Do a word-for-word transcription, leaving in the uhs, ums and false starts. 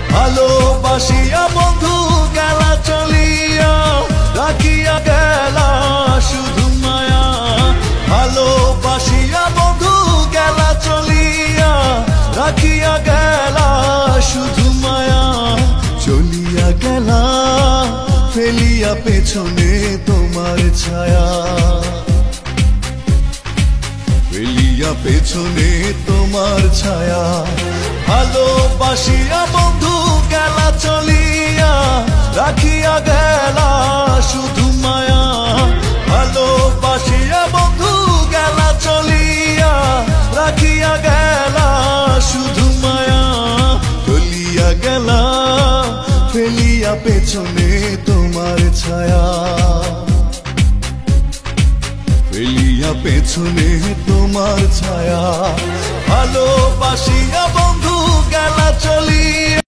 ভালোবাসিয়া বন্ধু গেলা চলিয়া, রাখিয়া গেলা শুধু মায়া। ভালোবাসিয়া বন্ধু গেলা চলিয়া, রাখিয়া গেলা শুধু মায়া। চলিয়া গেলা ফেলিয়া পেছনে তোমার ছায়া, ফেলিয়া পেছনে তোমার ছায়া। ভালোবাসিয়া বন্ধু গেলা চলিয়া, রাখিয়া গেলা শুধু মায়া। ভালোবাসিয়া বন্ধু গেলা চলিয়া, রাখিয়া গেলা শুধু মায়া। চলিয়া গেলা ফেলিয়া পেছনে তোমার ছায়া, ফেলিয়া পেছনে তোমার ছায়া। ভালোবাসিয়া বন্ধু গেলা চলিয়া,